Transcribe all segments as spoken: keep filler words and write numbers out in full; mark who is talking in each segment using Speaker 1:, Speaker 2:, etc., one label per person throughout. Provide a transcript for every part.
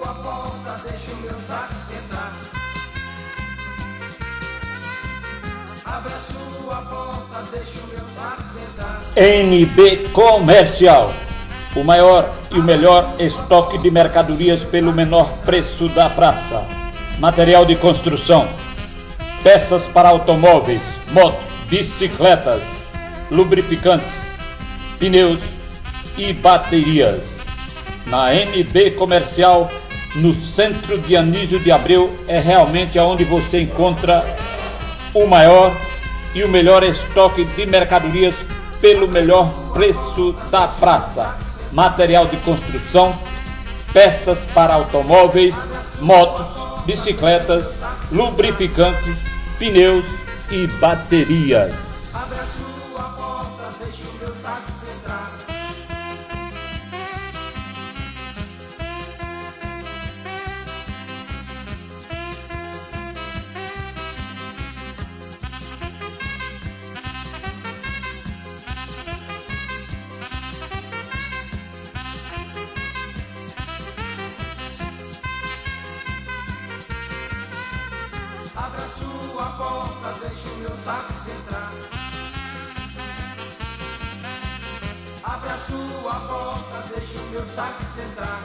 Speaker 1: sua porta, deixa o meu táxi entrar. Abra sua porta, deixa o meu táxi entrar.
Speaker 2: N B Comercial, o maior e o melhor estoque de mercadorias pelo menor preço da praça. Material de construção, peças para automóveis, motos, bicicletas, lubrificantes, pneus e baterias. Na N B Comercial, no centro de Anísio de Abreu, é realmente onde você encontra o maior e o melhor estoque de mercadorias pelo melhor preço da praça. Material de construção, peças para automóveis, motos, bicicletas, lubrificantes, pneus e baterias.
Speaker 1: Abra sua porta, deixa o meu táxi entrar. Abra sua porta, deixa o meu táxi entrar. Abra sua porta, deixa o meu táxi entrar.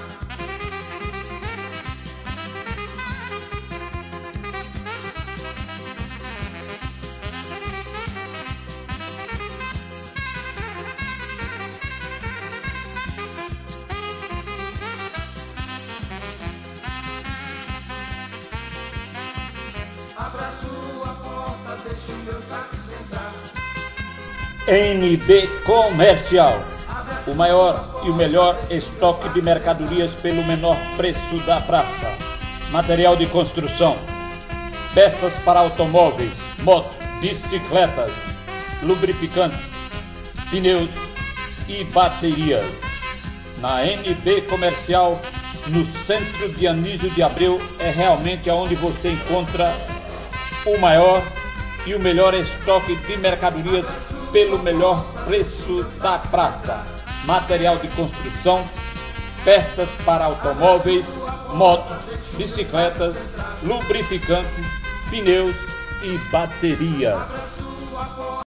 Speaker 1: Abra sua porta, deixa o meu táxi entrar.
Speaker 2: N B Comercial, o maior e o melhor estoque de mercadorias pelo menor preço da praça. Material de construção, peças para automóveis, motos, bicicletas, lubrificantes, pneus e baterias. Na N B Comercial, no centro de Anísio de Abreu, é realmente onde você encontra o maior e o melhor estoque de mercadorias pelo melhor preço da praça. Material de construção, peças para automóveis, motos, bicicletas, lubrificantes, pneus e baterias.